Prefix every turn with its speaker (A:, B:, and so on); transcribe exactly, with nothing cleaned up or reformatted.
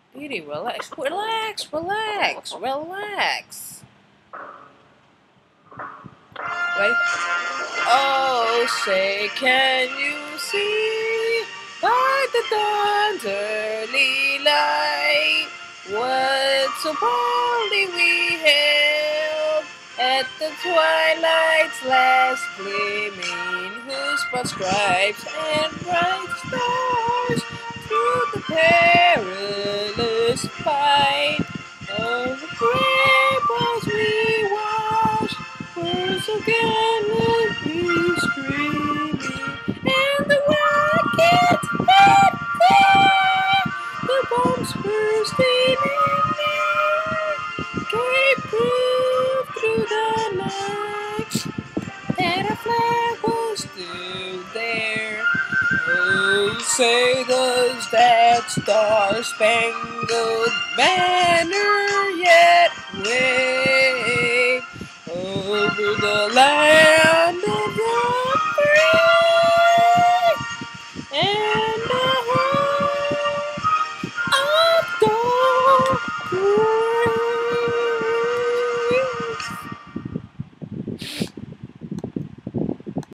A: Beauty, relax, relax, relax, relax. Wait. Oh, say, can you see by the dawn's early light what so proudly we hailed at the twilight's last gleaming, whose broad stripes and bright stars through the perilous fight of the great was we watched, were so gallantly streaming, and the rockets had clear, the bombs bursting in air, gave proof through the night that our flag was still there. Oh, say does that star-spangled banner yet wave over the land